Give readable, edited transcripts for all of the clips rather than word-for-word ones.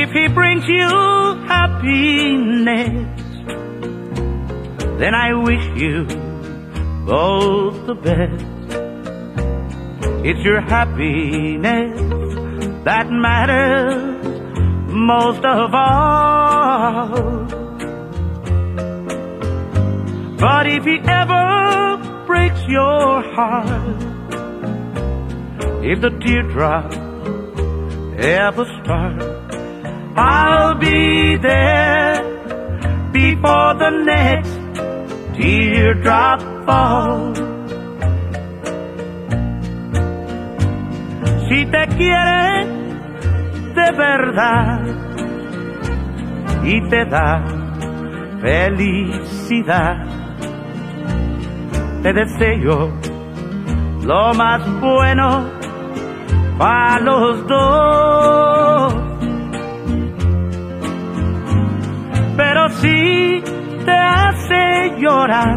If he brings you happiness, then I wish you both the best. It's your happiness that matters most of all. But if he ever breaks your heart, if the teardrop ever start, I'll be there before the next teardrop falls. Si te quiere de verdad y te da felicidad, te deseo lo más bueno para los dos. Pero si te hace llorar,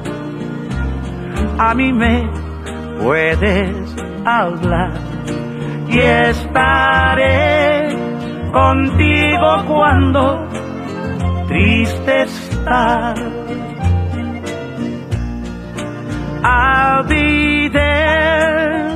a mí me puedes hablar y estaré contigo cuando triste estás. I'll be there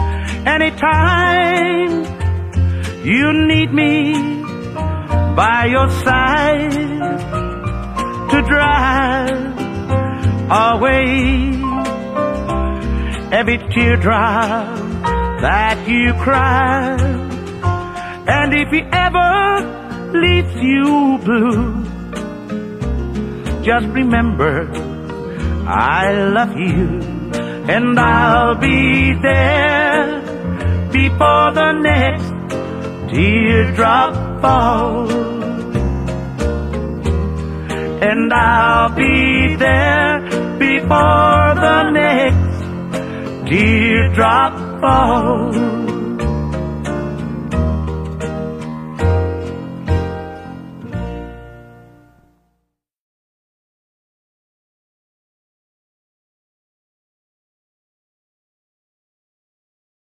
anytime you need me by your side to drive away every teardrop that you cry. And if he ever leaves you blue, just remember I love you, and I'll be there before the next teardrop falls. And I'll be there before the next teardrop falls.